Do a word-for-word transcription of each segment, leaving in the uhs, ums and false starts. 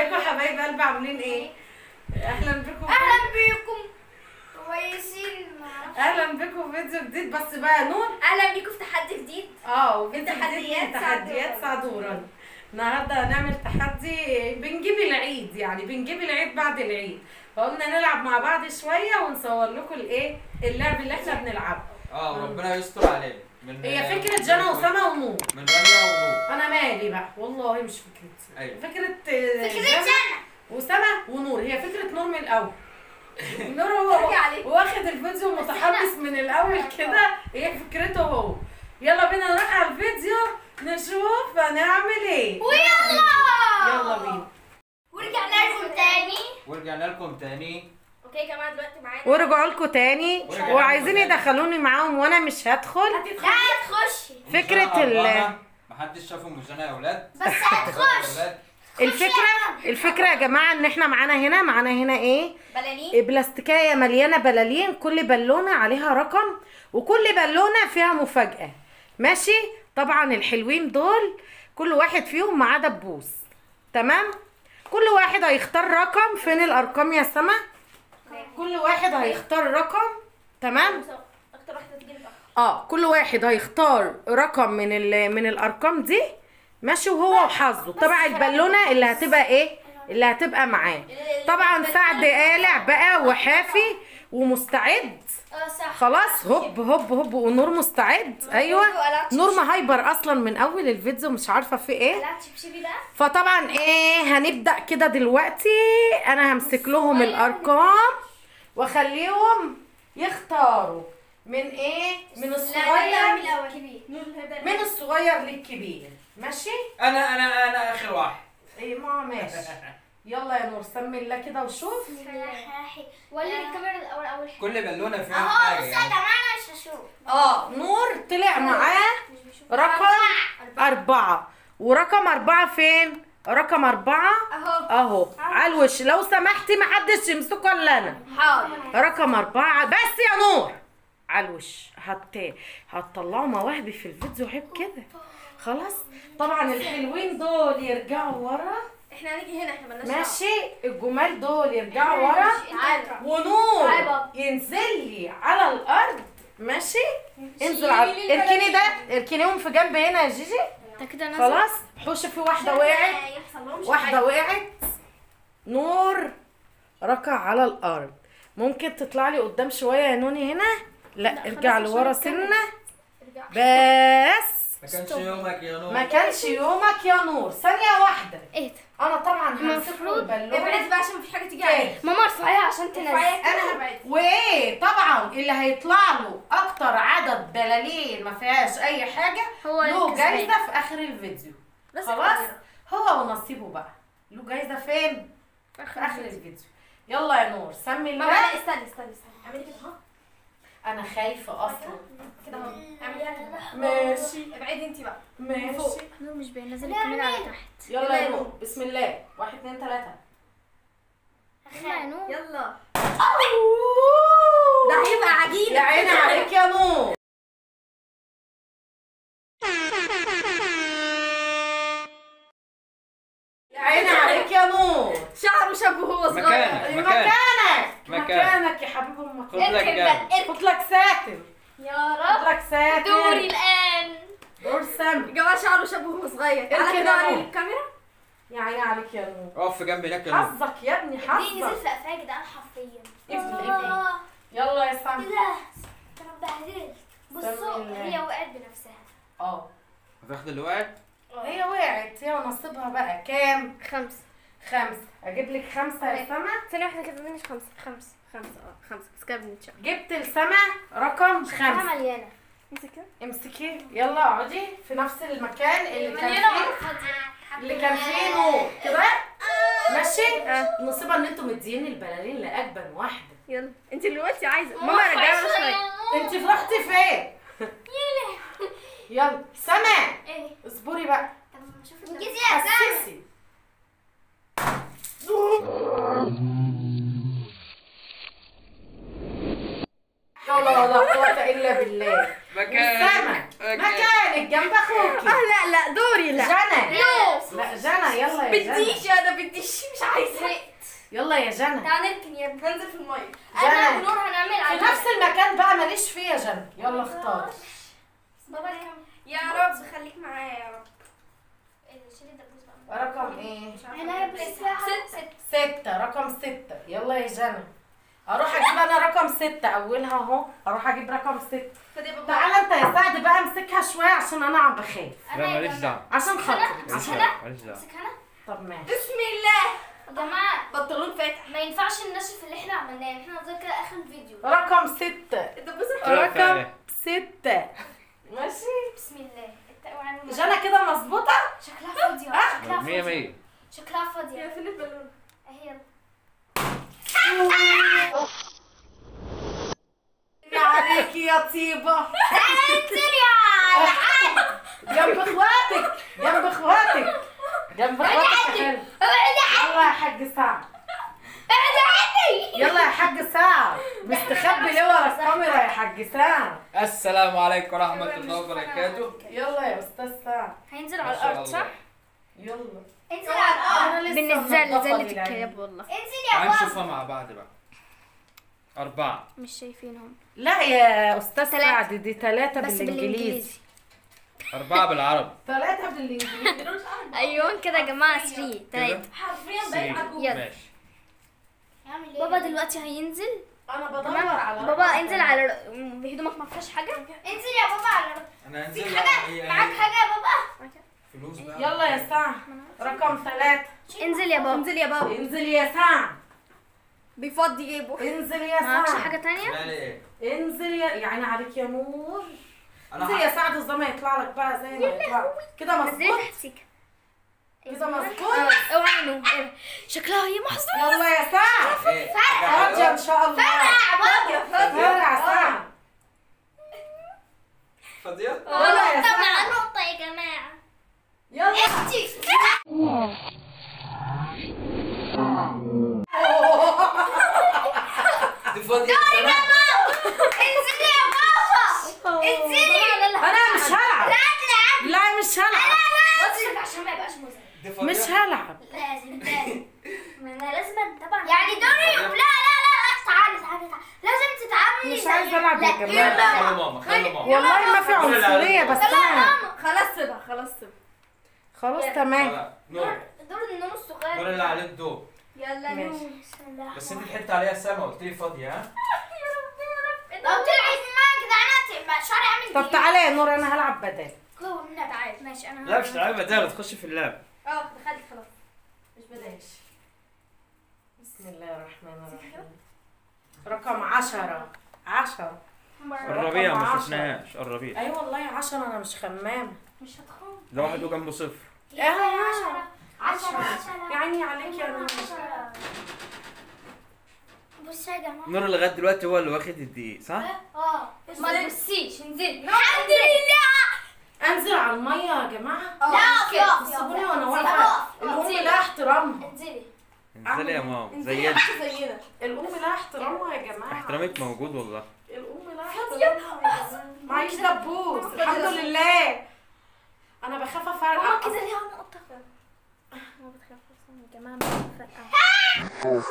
ازيكم يا حبايب قلبي عاملين ايه؟ اهلا بكم اهلا بيكم كويسين. اهلا بكم في فيديو جديد. بس بقى نور اهلا بيكم في تحدي جديد. اه وفيديو تحديات جديد من تحديات سعد ورنا. النهارده هنعمل تحدي بنجيب العيد، يعني بنجيب العيد بعد العيد، فقلنا نلعب مع بعض شويه ونصور لكم الايه اللعب اللي احنا بنلعبه. اه ربنا يستر علينا. من هي فكره جنى وسما ونور. من رانيا ونور. انا مالي بقى والله مش فكرتي. ايوه فكره فكرة جنى وسما ونور. هي فكره نور من الاول. نور هو واخد الفيديو متحمس من الاول كده، هي فكرته هو. يلا بينا نروح على الفيديو نشوف هنعمل ايه. ويلا يلا بينا. ورجعنا لكم تاني ورجعنا لكم تاني. اوكي يا جماعه دلوقتي معانا ورجعوا لكم تاني وعايزين يدخلوني معاهم وانا مش هدخل. لا هتخشي فكره ال محدش شافهم مش انا يا اولاد. بس هتخش. الفكره الفكره يا جماعه ان احنا معانا هنا معانا هنا ايه؟ بلالين. بلاستيكايه مليانه بلالين، كل بالونه عليها رقم وكل بالونه فيها مفاجاه. ماشي؟ طبعا الحلوين دول كل واحد فيهم معاه دبوس. تمام؟ كل واحد هيختار رقم. فين الارقام يا سما؟ كل واحد هيختار رقم. تمام؟ اكتر واحده تيجي متاخر. اه كل واحد هيختار رقم من ال من الارقام دي. ماشي؟ وهو وحظه تبع البالونه اللي هتبقى ايه؟ اللي هتبقى معاه. طبعا سعد قالع بقى وحافي ومستعد. اه صح. خلاص هوب هوب هوب ونور مستعد. ايوه نور مهايبر اصلا من اول الفيديو مش عارفه في ايه. لا تشبشبي بقى. فطبعا ايه هنبدا كده دلوقتي. انا همسك لهم الارقام واخليهم يختاروا من ايه؟ من الصغير من الصغير للكبير. ماشي؟ انا انا انا اخر واحد. ايه ما ماشي. يلا يا نور سمي الله كده وشوف. ولا الكاميرا الاول اول حاجه. كل بالونه فيها اهو حاجه بص يا يعني. جماعه انا مش هشوف. اه نور طلع معاه رقم أربعة. ورقم أربعة فين؟ رقم أربعة اهو أهو على الوش. لو سمحتي محدش يمسكه إلا أنا. حاضر. رقم أربعة بس يا نور على الوش. هت هتطلعوا مواهبي في الفيديو عيب كده. خلاص؟ طبعا الحلوين دول يرجعوا ورا. احنا هنيجي هنا احنا مالناش ماشي؟ الجمال دول يرجعوا ورا تعالى. ونور تعالى بابا. ينزل لي على الأرض. ماشي؟ انزل على اركني ده اركنيهم في جنب هنا يا جيجي. انت كده نازل. خلاص حوش في واحدة وقعت. واحدة وقعت. نور ركع على الأرض. ممكن تطلع لي قدام شوية يا نوني هنا. لا ارجع لورا سنة بس. ما كانش يومك يا نور. ما كانش يومك يا نور. ثانية واحدة. ايه أنا طبعا همسك له البالونة. ابعد بقى عشان مفيش حاجه تيجي عليك. كده. ماما ارفعيها عشان تنزل. انا هبعد. وايه طبعا اللي هيطلع له اكتر عدد بلالين ما فيهاش اي حاجه هو له الكسبان. جايزه في اخر الفيديو. بس خلاص كده. هو ونصيبه بقى له جايزه فين؟ في اخر الفيديو. يلا يا نور سمي الله. ماما لا استني استني استني اعملي كده اهو. انا خايفه اصلا. كده اهو. اعمليها كده. ماشي ابعدي انت بقى. ماشي. نور مش بينزل الكاميرا على تحت. يلا يا نور بسم الله. واحد اتنين تلاته. يلا يا نور. يلا. أوه. ده هيبقى عجينه. يا عيني عليك يا نور. يا عيني عليك يا نور. شعره شبه وهو صغير. مكانك. مكانك مكانك. مكانك يا حبيب امك. خد لك جنب. خد لك ساتر. يا خد رب. لك ساتر. دوري الان. دور سامي. يا جماعه شعره شبه وهو صغير. تعالى اركن كده أهو. وري الكاميرا. يا عيني عليك يا نور. اقف في جنبي هناك يا نور. حظك يا ابني دي حظك. نزل في قفايا يا جدعان حرفيا. ابني. يلا يا سامي. لا انا اتبهدلت. بصوا الله. هي وقعت بنفسها. اه هتاخد اللي وقعت. هي وقعت هي ونصيبها بقى كام؟ خمسة. خمسة. اجيب لك خمسة يا سما. ثانية واحدة كده مش خمسة. خمسة. خمسة اه خمسة بس كده بنتشاف. جبت لسما رقم خمسة. مليانة. امسكي. امسكي يلا اقعدي في نفس المكان اللي كان مليانة فيه ولا فاضية؟ اللي كان فيه نور كده. ماشي؟ النصيبة ان انتوا مديني البلالين لاجبن واحدة. يلا انت اللي قلتي عايزة. ماما رجعها شوية. انت فرحتي فين؟ يلا سما ايه؟ اصبري بقى. طب ما اشوف انجزي يا سما. حسسي. حول ولا قوة الا بالله. مكانك. والسما مكانك مكانك جنب اخوكي. اه لا لا دوري لا. جنى لا لا جنى يلا يا جنى. بديش انا بديش مش عايزه. يلا يا جنى تعال نركن يا ابني. ننزل في الميه. جنى. انا ونور هنعمل في على نفس المكان بقى ماليش فيه يا جنى. يلا اختار. بابا يا رب خليك معايا يا رب. شيلي الدبوس بقى. رقم ايه؟ انا ست ست ستة. رقم ستة. يلا يا جنى. اروح اجيب انا رقم ستة اولها اهو. اروح اجيب رقم ستة. تعالى انت يا سعد بقى امسكها شوية عشان انا عم بخاف. لا ماليش دعوة. عشان خاطري. ماليش عشان دعوة. ماليش دعوة. امسك انا. طب ماشي. بسم الله يا جماعة بنطلون فاتح. ما ينفعش ننشف اللي احنا عملناه، احنا هنفضل كده اخر الفيديو. رقم ستة. الدبوس رقم ستة. ماشي. بسم الله. التقوى جنى كده مظبوطة؟ شكلها فاضية. شكلها مية فاضية. مية. شكلها يا فاضية. فين البالون؟ اهي يا عليكي يا طيبة. انزل يا جنب اخواتك جنب اخواتك جنب اخواتك يا حلو. يلا يا حاج سعد. يلا يا حاج سعد. مستخبي ليه ورا الكاميرا يا حاج سعد؟ السلام عليكم ورحمة الله وبركاته. يلا يا استاذ سعد. هينزل ما على شاء الارض الله. صح؟ يلا. انزل على الارض. انا لسه بالنسبة منضفة لزلة للعين. الكلاب والله. انزل يا تعال بابا. نشوفها مع بعض بقى. أربعة. مش شايفينهم لا يا استاذ تلاتة. سعد دي ثلاثة بس بالانجليزي. بالانجليزي. أربعة بالعربي. ثلاثة بالانجليزي. ايوه كده يا جماعة ثلاثة ثلاثة. حرفيا سي. بقيت ماشي. هعمل ايه؟ بابا دلوقتي هينزل. انا بدور على بابا رقم انزل على بهدومك ما فيهاش حاجة. انزل يا بابا على أنا هنزل في حاجة معاك حاجة يا بابا؟ فلوس بقى. يلا يا سعد. رقم ثلاثة. انزل يا بابا. انزل يا بابا. انزل يا سعد. بيفضي جيبه. انزل يا معكش سعد. حاجة تانية؟ مالي إيه؟ انزل يا يعني عليك يا نور. أنا انزل يا سعد الزما يطلع لك بقى زي ما يطلع كده مظبوط. نزلها سيكا. كده مظبوط. اوعي نوم. شكلها هي محظوظة. يلا يا سعد. إيه؟ راجع ان شاء الله. بابا فرع سعد. فاضية؟ يلا يا طبعا سعد. نقطة يا جماعة. يلا. دي فاضية. انزل يا بابا. انزلي. انا مش هلعب. لا مش هلعب. وصلك عشان ما يبقاش مزعج. دي فاضية. مش هلعب. لازم لازم. ما انا لازم طبعا. يعني دوري. لا لا لا تعالي تعالي تعالي. لازم تتعاملي مش عايزه العب يا لا، جماعه. خلوا ماما خلوا ماما. والله ما في عنصريه بس انا خلاص سيبها خلاص سيبها. خلاص تمام. لا، نور. دور النوم الصغير. نور اللي عليه الضوء. يلا ماشي. نور. بسم الله. بس انت ضحكت عليها سما قلت لي فاضية ها؟ لو طلعت معاك كده انا تبقى شعري عامل طب تعالى يا نور انا هلعب بدال. هو منى تعالى. ماشي انا لا مش تلعبي بدال تخش في اللعب. اه دخلت خلاص. مش بداية. بسم الله الرحمن الرحيم. رقم عشرة. عشرة. قربيها رقم ما عشرة. شفناهاش قربيها. اي والله عشرة انا مش خمامة. مش هتخون. ده واحد وجنبه صفر. آه. عشرة. عشرة. عشرة. يا عيني عليك يا نور. عشرة. بصوا يا جماعة. نور لغاية دلوقتي هو اللي واخد الدقيق صح؟ اه ما تبصيش انزلي. الحمد لله. انزل على المية يا جماعة. لا كده. سيبوني وانا واقفة. الام لها احترامها. انزلي. انزلي يا ماما زي انت. زينا. الام لها احترامها يا جماعة. احترامك موجود والله. الام لها احترامها. معيش دبوس الحمد لله. انا بخاف ماما افرقع. كده ليها نقطة. ما بتخاف اصلا يا جماعة ما بتفرقع.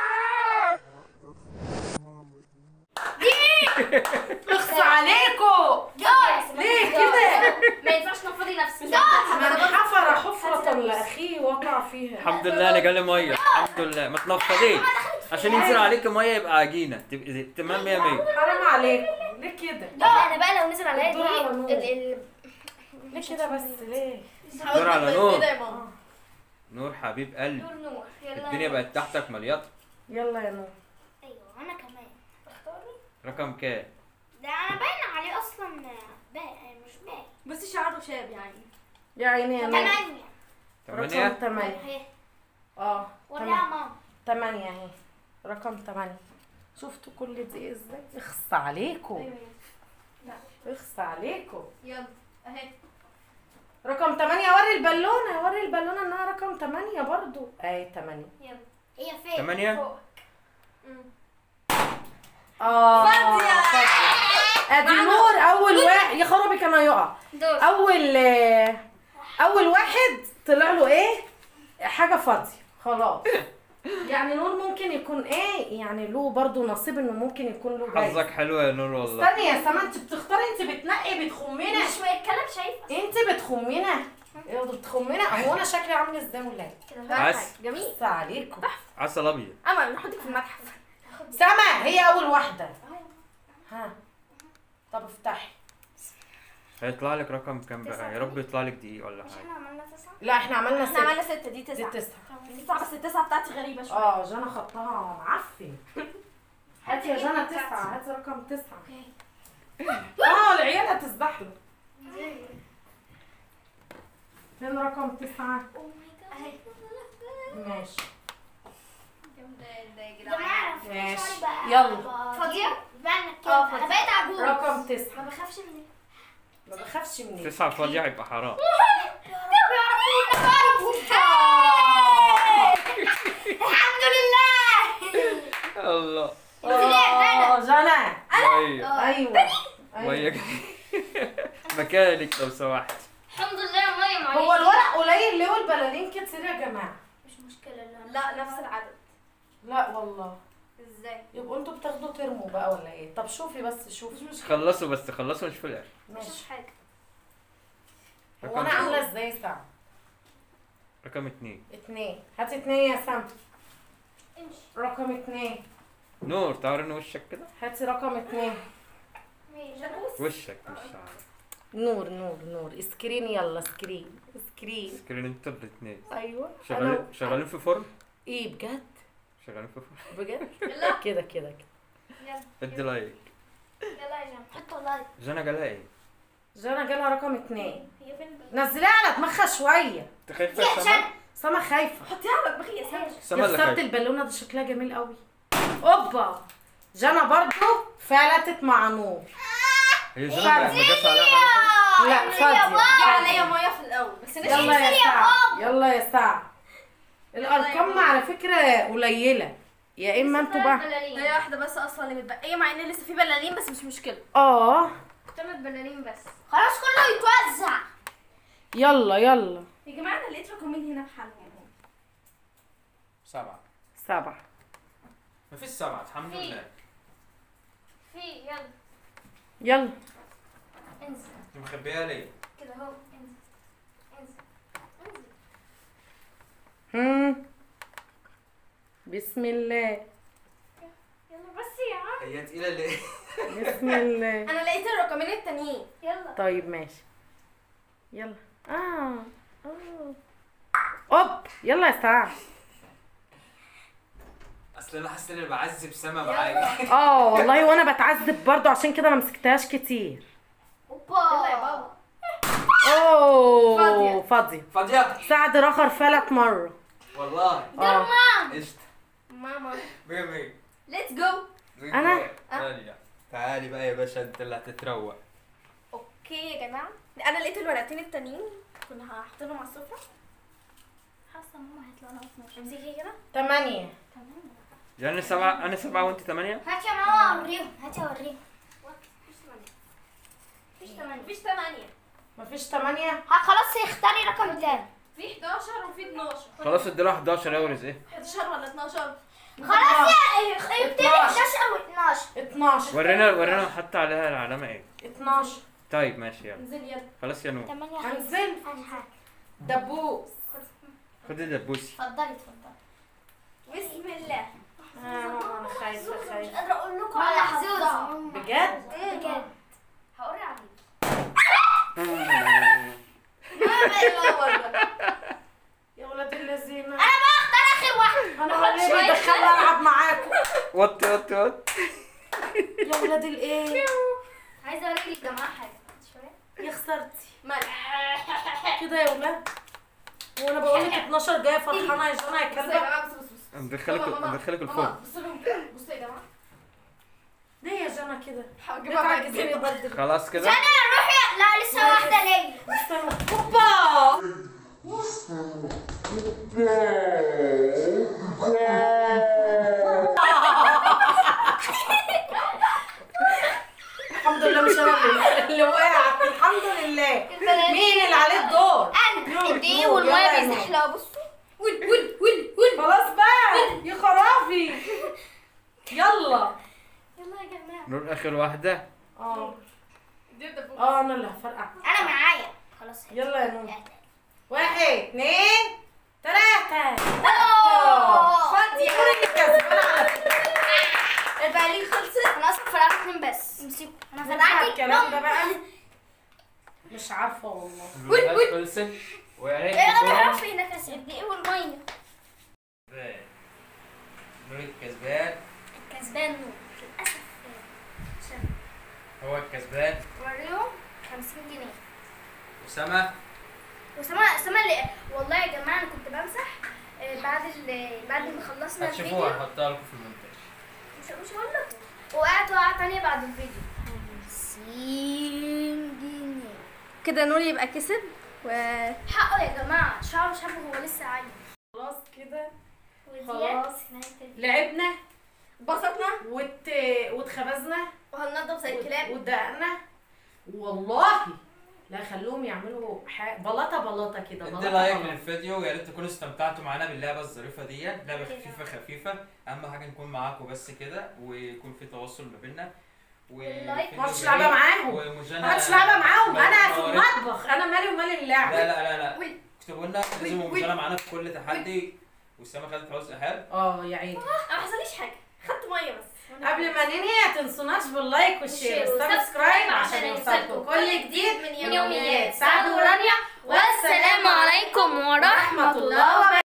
اخص عليكم. ليه كده؟ ما ينفعش نفضي نفسك. من حفر حفرة لأخيه وقع فيها. الحمد لله انا جالي ميه الحمد لله ما تنفضيش عشان ينزل عليك ميه يبقى عجينه تبقى تمام مية مية. حرام عليكم ليه كده؟ لا انا بقى لو نزل عليا الدور على نور. دي ال ال ليه كده بس ليه؟ دور على نور. كده يا ماما. نور حبيب قلبي نور نور. يلا. الدنيا بقت تحتك مليطه. يلا يا نور. ايوه انا كمان. اختاري. رقم كام؟ ده انا باين عليه اصلا باين مش باين. بس شعره شاب يعني. يا عيني يا نور. ثمانية. ثمانية. رقم ثمانية. اهي. اه وريها تمام. ماما. ثمانية اهي. رقم ثمانية. شفتوا كل دي ازاي؟ اخص عليكم. اخص عليكم. يلا اهي. رقم ثمانية وري البالونة وري البالونة انها رقم ثمانية برضو. اهي ثمانية. يلا. هي فين؟ ثمانية. فوق. اه فاضية. فاضية. ادي نور اول واحد يا خرابي كان هيقع. دور. اول اول واحد طلع له ايه؟ حاجه فاضيه خلاص. يعني نور ممكن يكون ايه يعني له برضو نصيب انه ممكن يكون له جايزه. حظك حلو يا نور والله. استني يا سما، انت بتختاري، انت بتنقي بتخمينا. مش ما يتكلم شايفه. انت بتخمينا بتخمينا. هو انا شكلي عامل ازاي ولا ايه؟ كده عسل جميل. بس عليكم. عسل ابيض. اما نحطك في المتحف. سما هي اول واحده. ها طب افتحي. هيطلع لك رقم كام بقى؟ يا رب يطلع لك دقيقة ولا مش حاجة. احنا عملنا تسعة؟ لا احنا عملنا احنا ستة. عملنا ستة، دي دي تسعة. تسعة. تسعة بس التسعة بتاعتي غريبة شوية. اه جانا خطها معفن. هاتي يا جانا تسعة، هاتي رقم تسعة. اه العيال هتسبح له. فين رقم تسعة؟ اهي. ماشي يا جماعة ماشي. شعري بقى يلا. فاضية؟ بقى اه، كده فاضية. انا بقيت عجوز. رقم تسعة. ما بخافش من ما بخافش منك. تسعة فاضية هيبقى حرام. الحمد لله. الله. اه جانا. ايوه ايوه وياك. مكانك لو سمحت. الحمد لله ميه معيش. هو الورق قليل ليه والبلالين كتير يا جماعة؟ مش مشكلة. لا لا نفس العدد. لا والله. ازاي؟ يبقوا انتوا بتاخدوا ترموا بقى ولا ايه؟ طب شوفي بس شوفي. خلصوا بس خلصوا مش في الاخر. ماشي. مش حاجة. هو رقم انا عاملة ازاي ساعة؟ رقم اتنين. اتنين. هاتي اتنين يا سما. امشي. رقم اتنين. نور تعال ان وشك كده. هاتي رقم اتنين. ماشي. وشك مش شعرك. نور نور نور سكرين. يلا سكرين سكرين. سكرين انتوا الاتنين. ايوه شغالين شغالين في فرن؟ ايه بجد؟ شغالين في فرن. بجد؟ لا. كده كده كده. يلا. ادي لايك. يلا يا جماعة حطوا لايك. جانا جالها ايه؟ جانا جالها رقم اتنين. هي فين بقى؟ نزليها على دماغها شوية. انت خايفة يا يا سما؟ سما خايفة. حطيها على دماغي يا سامي. سما اللي كسرت خايفة. البالونة دي شكلها جميل قوي. اوبا. جانا برضو فلتت مع نور. هي جانا ما ما جاش عليها حاجة؟ لا فاضية. جه عليا مية في الأول بس نسيت. يلا يا سعد يلا يا سعد. الارقام على فكرة قليلة. يا اما انتوا بقى. هي واحدة بس أصلا اللي متبقية مع إن لسه في بلالين بس مش مشكلة. اه ثلاث بلالين بس. خلاص كله يتوزع. يلا يلا. يا جماعة أنا لقيت رقمين هنا بحالهم. سبعة. سبعة. مفيش سبعة الحمد لله. في يلا يلا. انزل انت مخبيها ليه؟ كده اهو. انزل انزل انزل. هم. بسم الله. يلا بس يا عم. هي تقيلة ليه؟ بسم الله. أنا لقيت الرقمين التانيين. يلا. طيب ماشي. يلا. اه اه اوب. يلا يا سعد. اصل انا حاسس اني بعذب سما معايا. اه والله وانا بتعذب برضو عشان كده ما مسكتهاش كتير. اوبا. يلا يا بابا. اوه فاضية. فاضية. فاضية؟ سعد رخر فلت مرة. والله. اه قشطة. ماما. مية مية. ليتس جو. أنا؟ تعالي تعالي بقى يا باشا انت اللي هتتروق. اوكي يا جماعة أنا لقيت الورقتين التانيين كنا هحطهم على السفرة. حاسه ماما هيطلع لها اتناشر. امسكي كده. تمانية. يعني انا سبعة انا سبعة وانت ثمانية؟ هات يا ماما اوريهم. هات يا اوريهم. مفيش ثمانية. مفيش تمانية. مفيش ثمانية. مفيش تمانية. ها خلاص اختاري رقم تاني. في حداشر وفي اتناشر. خلاص اديله حداشر يا ورز ايه؟ حداشر ولا اتناشر؟ خلاص يا اكتبي حداشر او اتناشر. اتناشر. ورينا ورينا حتى عليها العلامة ايه؟ اتناشر. طيب ماشي يلا. انزل يلا. خلاص يا نور. تمانية هنزل. خمسة. دبوس. خدي الدبوسي. اتفضلي اتفضلي. بسم الله. اه انا خايفة مش خايفة. قادرة اقول لكم على حظوظ. بجد؟ بجد. هقري عليك. يا ولاد الذين. انا بقى اختار اخر واحد. انا هو ليه بيدخلني العب معاكم؟ وطي وطي وطي. يا ولاد الايه؟ عايزة اوريك الجماعة حاجة. شوية. يا خسرتي. ملح. كده يا ولاد. وانا بقول لك اتناشر جايه فرحانه يا جنى يا بصوا يا كلبه. جماعة بصوا بصوا. ندخلك ماما، ماما، ندخلك ماما، الفرن. بصوا لهم كده. بصوا يا جماعة. ليه يا جنى كده؟ هجيبها بعد بتعجزيني كده. برضه. خلاص كده؟ انا روح يا لا لسه واحدة ليا. استنوا. اوبا. الحمد لله مش انا اللي- اللي وقعت. اخر واحده. اه دي دبوس. اه انا اللي هفرقع. انا معايا خلاص. يلا يا نور. واحد اتنين تلاتة. أوه. فاضية قولي اللي كسبانة على فكرة. البقالين خلصت. انا اصلا فرقعت اتنين بس. امسكوا. انا ننفع فرقعت الكلام ده بقى؟ مش عارفة والله. الولاد خلصت ويا ريت ايه انا تكونوا بعرف هناك اسد دي والميه. كسبان. نور الكسبان. كسبان نور للاسف. عشان هو الكسبان. وريهم خمسين جنيه. اسامه. وسما سما اللي والله يا جماعه انا كنت بمسح آه، بعد ال... بعد ما خلصنا الفيديو. هتشوفوها هحطها لكم في المونتاج. مش مش هقول لكم. وقعت وقعه تانية بعد الفيديو. خمسين جنيه كده نور يبقى كسب و حقه يا جماعه. شعره شبه هو لسه عايز. خلاص كده وديت خلاص. نهاية الفيديو. لعبنا اتبسطنا وات... واتخبزنا وهننضف زي الكلاب. ودقنا والله لا خلوهم يعملوا ح... بلاطه بلاطه كده. ادي بلاطة لايك بلاطة. للفيديو ويا ريت تكونوا استمتعتوا معانا باللعبه الظريفه دي. لعبه خفيفه خفيفه، اهم حاجه نكون معاكم بس كده ويكون في تواصل ما بيننا. واللايك. ما عادش لعبه معاهم. ومجانا ما عادش لعبه معاهم. انا في نورت- المطبخ. انا مالي ومال اللعبه. لا لا لا لا وي. اكتبوا لنا لازم مجانا معانا في كل تحدي. واسامه خدت حوز احال. اه يا عيني. انا ما حصليش حاجه، خدت ميه بس. قبل ما ننهي ما تنسوناش باللايك والشير والشير والسبسكرايب عشان عشان يوصلكم يوصلكم كل جديد من من يوميات يوميات سعد سعد ورانيا. والسلام عليكم ورحمه ورحمه الله الله وبركاته.